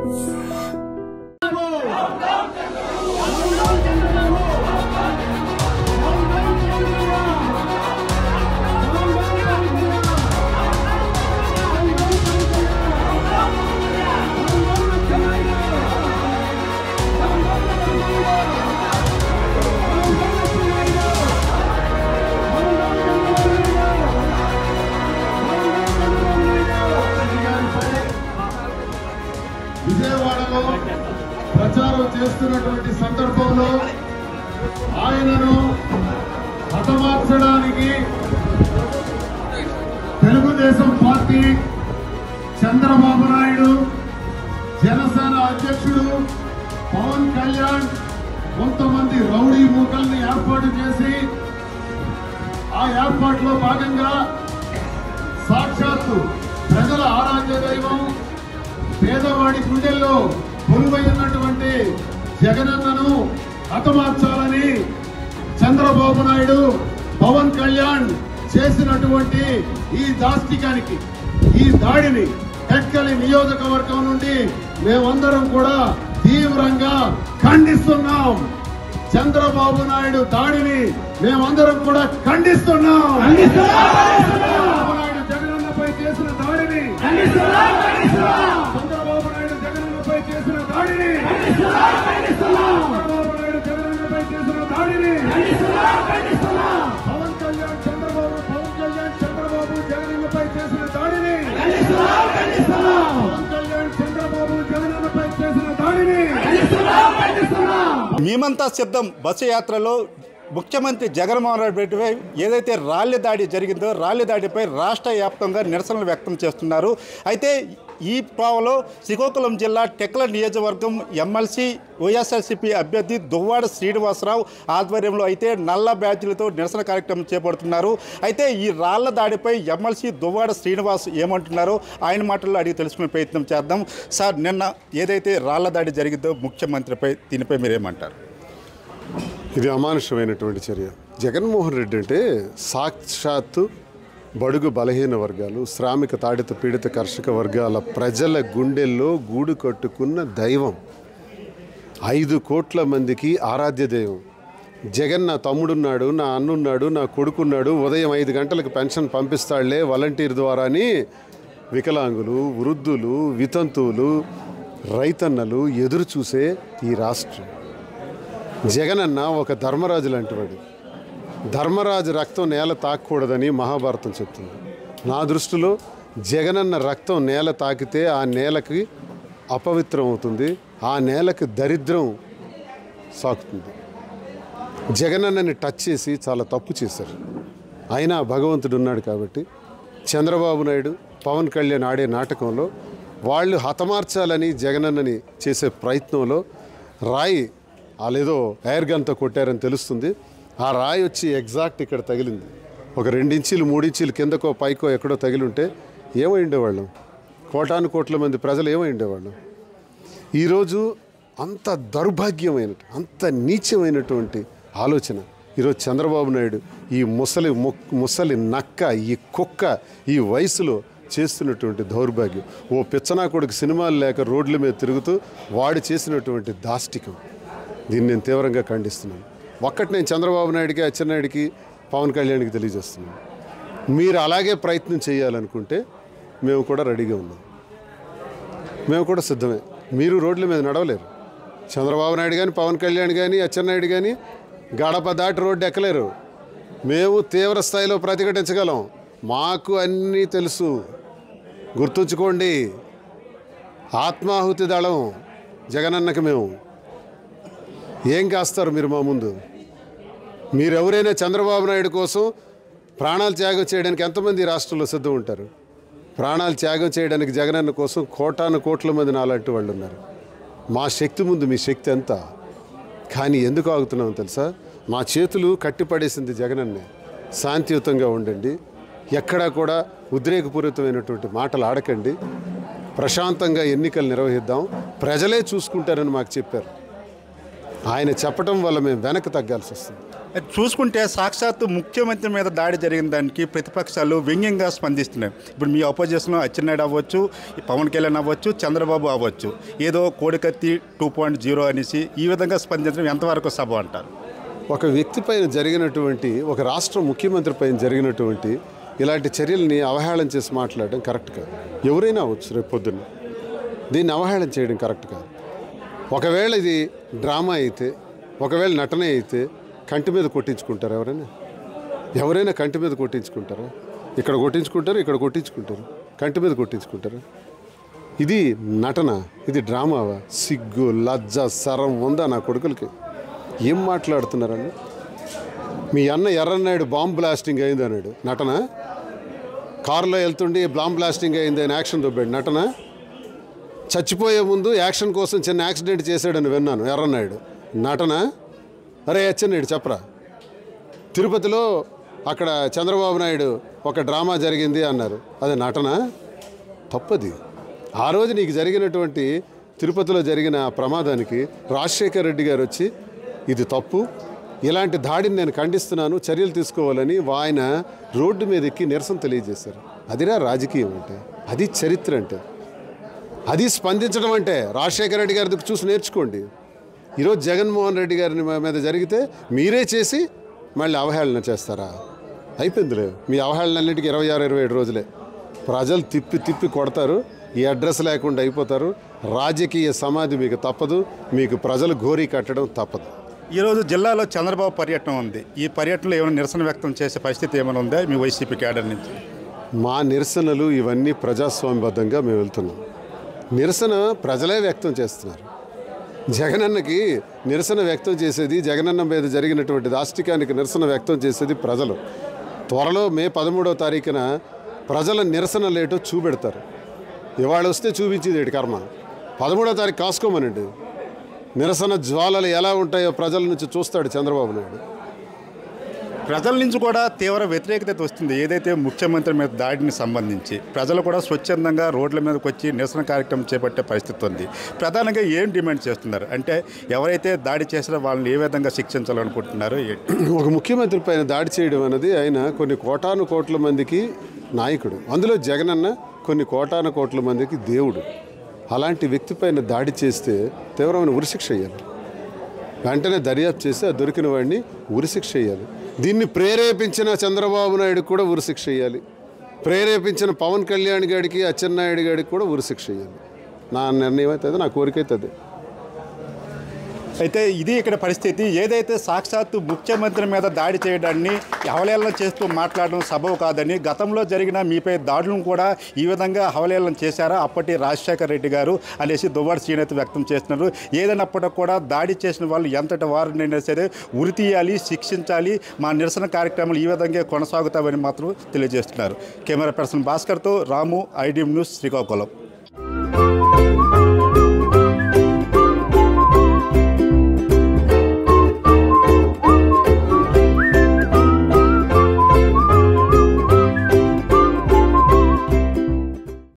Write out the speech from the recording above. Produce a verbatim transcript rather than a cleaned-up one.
విజయవాడలో ప్రచారం చేస్తున్నటువంటి సందర్భంలో ఆయనను హతమార్చడానికి తెలుగుదేశం పార్టీ, చంద్రబాబు నాయుడు, జనసేన అధ్యక్షుడు పవన్ కళ్యాణ్ కొంతమంది రౌడీ మూకల్ని ఏర్పాటు చేసి ఆ ఏర్పాటులో భాగంగా సాక్షాత్తు ప్రజల ఆరాధ్య దైవం, పేదవాడి గుండెల్లో కొలువై ఉన్నటువంటి జగనన్నను హతమార్చాలని చంద్రబాబు నాయుడు, పవన్ కళ్యాణ్ చేసినటువంటి ఈ దాష్టికానికి, ఈ దాడిని టెక్కలి నియోజకవర్గం నుండి మేమందరం కూడా తీవ్రంగా ఖండిస్తున్నాం. చంద్రబాబు నాయుడు దాడిని మేమందరం కూడా ఖండిస్తున్నాం. చంద్రబాబు నాయుడు జగనన్నపై చేసిన దాడిని, చంద్రబాబు నాయుడు జగనన్నపై చేసిన దాడిని, చంద్రబాబు నాయుడు జగనన్నపై చేసిన దాడిని, పవన్ కళ్యాణ్ చంద్రబాబు పవన్ కళ్యాణ్ చంద్రబాబు జగనన్నపై చేసిన దాడిని, పవన్ కళ్యాణ్ చంద్రబాబు జగనన్నపై చేసిన దాడిని. మేమంతా సిద్ధం బస్సు యాత్రలో ముఖ్యమంత్రి జగన్మోహన్ రెడ్డిపై ఏదైతే రాళ్ల దాడి జరిగిందో రాళ్ల దాడిపై రాష్ట్ర వ్యాప్తంగా నిరసనలు వ్యక్తం చేస్తున్నారు. అయితే ఈ పావలో శ్రీకాకుళం జిల్లా టెక్కల నియోజకవర్గం ఎమ్మెల్సీ వైఎస్ఆర్సీపీ అభ్యర్థి దువ్వాడ శ్రీనివాసరావు ఆధ్వర్యంలో అయితే నల్ల బ్యాడ్జీలతో నిరసన కార్యక్రమం చేపడుతున్నారు. అయితే ఈ రాళ్ల దాడిపై ఎమ్మెల్సీ దువ్వాడ శ్రీనివాస్ ఏమంటున్నారో ఆయన మాటల్లో అడిగి తెలుసుకునే ప్రయత్నం చేద్దాం. సార్, నిన్న ఏదైతే రాళ్ల దాడి జరిగిందో ముఖ్యమంత్రిపై దీనిపై మీరేమంటారు? ఇది అమానుషమైనటువంటి చర్య. జగన్మోహన్ రెడ్డి అంటే సాక్షాత్తు బడుగు బలహీన వర్గాలు, శ్రామిక తాడిత పీడిత కర్షక వర్గాల ప్రజల గుండెల్లో గూడు కట్టుకున్న దైవం, ఐదు కోట్ల మందికి ఆరాధ్య దైవం. జగన్ నా తమ్ముడున్నాడు, నా అన్నున్నాడు, నా కొడుకున్నాడు, ఉదయం ఐదు గంటలకు పెన్షన్ పంపిస్తాడులే వాలంటీర్ ద్వారాని వికలాంగులు, వృద్ధులు, వితంతువులు, రైతన్నలు ఎదురు చూసే ఈ రాష్ట్రం. జగనన్న ఒక ధర్మరాజు లాంటివాడు. ధర్మరాజు రక్తం నేల తాకూడదని మహాభారతం చెప్తుంది. నా దృష్టిలో జగనన్న రక్తం నేల తాకితే ఆ నేలకి అపవిత్రం అవుతుంది, ఆ నేలకి దరిద్రం సాకుతుంది. జగనన్నని టచ్ చేసి చాలా తప్పు చేశారు. అయినా భగవంతుడు ఉన్నాడు కాబట్టి చంద్రబాబు నాయుడు, పవన్ కళ్యాణ్ ఆడే నాటకంలో వాళ్ళు హతమార్చాలని జగనన్నని చేసే ప్రయత్నంలో రాయి వాళ్ళేదో ఎయిర్ గన్తో కొట్టారని తెలుస్తుంది. ఆ రాయి వచ్చి ఎగ్జాక్ట్ ఇక్కడ తగిలింది. ఒక రెండించీలు మూడించీలు కిందకో పైకో ఎక్కడో తగిలి ఉంటే ఏమై ఉండేవాళ్ళం? కోటాను కోట్ల మంది ప్రజలు ఏమై ఉండేవాళ్ళం? ఈరోజు అంత దౌర్భాగ్యమైన, అంత నీచమైనటువంటి ఆలోచన ఈరోజు చంద్రబాబు నాయుడు, ఈ ముసలి ముసలి నక్క, ఈ కుక్క ఈ వయసులో చేస్తున్నటువంటి దౌర్భాగ్యం. ఓ పిచ్చనా కొడుకు సినిమాలు లేక రోడ్ల మీద తిరుగుతూ వాడు చేసినటువంటి దాష్టికం. దీన్ని నేను తీవ్రంగా ఖండిస్తున్నాను. ఒక్కటి నేను చంద్రబాబు నాయుడికి, అచ్చెన్నాయుడికి, పవన్ కళ్యాణ్కి తెలియజేస్తున్నాను. మీరు అలాగే ప్రయత్నం చేయాలనుకుంటే మేము కూడా రెడీగా ఉన్నాం, మేము కూడా సిద్ధమే. మీరు రోడ్ల మీద నడవలేరు. చంద్రబాబు నాయుడు కానీ, పవన్ కళ్యాణ్ కానీ, అచ్చెన్నాయుడు కానీ గడప దాటి రోడ్డు ఎక్కలేరు. మేము తీవ్ర స్థాయిలో ప్రతిఘటించగలం. మాకు అన్నీ తెలుసు. గుర్తుంచుకోండి, ఆత్మాహుతి దళం జగనన్నకి మేము. ఏం కాస్తారు మీరు మా ముందు? మీరెవరైనా చంద్రబాబు నాయుడు కోసం ప్రాణాలు త్యాగం చేయడానికి ఎంతమంది రాష్ట్రంలో సిద్ధం ఉంటారు? ప్రాణాలు త్యాగం చేయడానికి జగనన్న కోసం కోటాను కోట్ల మంది నాలాంటి వాళ్ళు ఉన్నారు. మా శక్తి ముందు మీ శక్తి ఎంత? కానీ ఎందుకు ఆగుతున్నామో తెలుసా? మా చేతులు కట్టిపడేసింది జగనన్నే. శాంతియుతంగా ఉండండి, ఎక్కడా కూడా ఉద్రేకపూరితమైనటువంటి మాటలు ఆడకండి, ప్రశాంతంగా ఎన్నికలు నిర్వహిద్దాం, ప్రజలే చూసుకుంటారని మాకు చెప్పారు. ఆయన చెప్పడం వల్ల మేము వెనక్కి తగ్గాల్సి వస్తుంది. చూసుకుంటే సాక్షాత్తు ముఖ్యమంత్రి మీద దాడి జరిగిన దానికి ప్రతిపక్షాలు వ్యంగ్యంగా స్పందిస్తున్నాయి. ఇప్పుడు మీ అపోజిషన్లో అచ్చెన్నాయుడు అవ్వచ్చు, పవన్ కళ్యాణ్ అవ్వచ్చు, చంద్రబాబు అవ్వచ్చు, ఏదో కోడికత్తి టూ పాయింట్ జీరో అనేసి ఈ విధంగా స్పందించడం ఎంతవరకు సభ అంటారు? ఒక వ్యక్తి పైన జరిగినటువంటి, ఒక రాష్ట్ర ముఖ్యమంత్రి పైన జరిగినటువంటి ఇలాంటి చర్యల్ని అవహేళన చేసి మాట్లాడడం కరెక్ట్ కాదు. ఎవరైనా అవ్వచ్చు రేపు పొద్దున్న, దీన్ని అవహేళన చేయడం కరెక్ట్ కాదు. ఒకవేళ ఇది డ్రామా అయితే, ఒకవేళ నటన అయితే కంటి మీద కొట్టించుకుంటారు ఎవరైనా? ఎవరైనా కంటి మీద కొట్టించుకుంటారా? ఇక్కడ కొట్టించుకుంటారు, ఇక్కడ కొట్టించుకుంటారు, కంటి మీద కొట్టించుకుంటారు. ఇది నటన, ఇది డ్రామావా? సిగ్గు, లజ్జ, సరం ఉందా నా కొడుకులకి? ఏం మాట్లాడుతున్నారని? మీ అన్న ఎర్రన్నాయుడు బాంబ్ బ్లాస్టింగ్ అయింది అన్నాడు, నటన. కారులో వెళ్తుండి బాంబ్ బ్లాస్టింగ్ అయింది అని యాక్షన్ చూపాడు, నటన. చచ్చిపోయే ముందు యాక్షన్ కోసం చిన్న యాక్సిడెంట్ చేశాడని విన్నాను, ఎర్రన్నాయుడు, నటన. అరే అచ్చెన్నాయుడు చెప్పరా? తిరుపతిలో అక్కడ చంద్రబాబు నాయుడు ఒక డ్రామా జరిగింది అన్నారు, అది నటన? తప్పది. ఆ రోజు నీకు జరిగినటువంటి తిరుపతిలో జరిగిన ప్రమాదానికి రాజశేఖర రెడ్డి గారు వచ్చి ఇది తప్పు, ఇలాంటి దాడిని నేను ఖండిస్తున్నాను, చర్యలు తీసుకోవాలని ఆయన రోడ్డు మీద ఎక్కి నిరసన తెలియజేశారు. అదిరా రాజకీయం అంటే, అది చరిత్ర అంటే, అది స్పందించడం అంటే. రాజశేఖర రెడ్డి గారి చూసి నేర్చుకోండి. ఈరోజు జగన్మోహన్ రెడ్డి గారి మీద జరిగితే మీరే చేసి మళ్ళీ అవహేళన చేస్తారా? అయిపోయిందిలే మీ అవహేళనన్నిటికీ ఇరవై ఆరు ఇరవై ఏడు రోజులే. ప్రజలు తిప్పి తిప్పి కొడతారు, ఈ అడ్రస్ లేకుండా అయిపోతారు. రాజకీయ సమాధి మీకు తప్పదు, మీకు ప్రజలు గోరీ కట్టడం తప్పదు. ఈరోజు జిల్లాలో చంద్రబాబు పర్యటన ఉంది. ఈ పర్యటనలో ఏమైనా నిరసన వ్యక్తం చేసే పరిస్థితి ఏమైనా ఉందా మీ వైసీపీ క్యాడర్ నుంచి? మా నిరసనలు ఇవన్నీ ప్రజాస్వామ్యబద్ధంగా మేము వెళ్తున్నాం. నిరసన ప్రజలే వ్యక్తం చేస్తున్నారు. జగనన్నకి నిరసన వ్యక్తం చేసేది, జగనన్న మీద జరిగినటువంటి దాష్టికానికి నిరసన వ్యక్తం చేసేది ప్రజలు. త్వరలో మే పదమూడవ తారీఖున ప్రజల నిరసన లేటో చూపెడతారు. ఇవాళ వస్తే చూపించేది ఏడు కర్మ. పదమూడవ తారీఖు కాసుకోమనండి. నిరసన జ్వాలలు ఎలా ఉంటాయో ప్రజల నుంచి చూస్తాడు చంద్రబాబు నాయుడు. ప్రజల నుంచి కూడా తీవ్ర వ్యతిరేకత వస్తుంది ఏదైతే ముఖ్యమంత్రి మీద దాడిని సంబంధించి. ప్రజలు కూడా స్వచ్ఛందంగా రోడ్ల మీదకి వచ్చి నిరసన కార్యక్రమం చేపట్టే పరిస్థితి ఉంది. ప్రధానంగా ఏం డిమాండ్ చేస్తున్నారు అంటే, ఎవరైతే దాడి చేసారో వాళ్ళని ఏ విధంగా శిక్షించాలనుకుంటున్నారో? ఒక ముఖ్యమంత్రి పైన దాడి చేయడం అనేది, ఆయన కొన్ని కోటాను కోట్ల మందికి నాయకుడు, అందులో జగనన్న కొన్ని కోటాను కోట్ల మందికి దేవుడు. అలాంటి వ్యక్తి పైన దాడి చేస్తే తీవ్రమైన ఉరిశిక్ష వేయాలి. వెంటనే దర్యాప్తు చేసి ఆ దొరికిన వాడిని ఉరిశిక్ష వేయాలి. దీన్ని ప్రేరేపించిన చంద్రబాబు నాయుడు కూడా ఉరిశిక్ష వేయాలి. ప్రేరేపించిన పవన్ కళ్యాణ్ గారికి, అచ్చెన్నాయుడు గారికి కూడా ఉరిశిక్ష వేయాలి. నా నిర్ణయం అవుతుంది, నా కోరిక అవుతుంది. అయితే ఇది ఇక్కడ పరిస్థితి. ఏదైతే సాక్షాత్తు ముఖ్యమంత్రి మీద దాడి చేయడాన్ని అవహేళన చేస్తూ మాట్లాడడం సబబు కాదని, గతంలో జరిగిన మీపై దాడులను కూడా ఈ విధంగా అవహేళన చేశారా అప్పటి రాజశేఖర రెడ్డి గారు అనేసి దువ్వాడ శ్రీనేత వ్యక్తం చేస్తున్నారు. ఏదైనప్పటికీ కూడా దాడి చేసిన వాళ్ళు ఎంతటి వారినైనా సరే ఉరి తీయాలి, శిక్షించాలి. మా నిరసన కార్యక్రమాలు ఈ విధంగా కొనసాగుతామని మాత్రం తెలియజేస్తున్నారు. కెమెరా పర్సన్ భాస్కర్తో రాము, ఐడిఎం న్యూస్, శ్రీకాకుళం.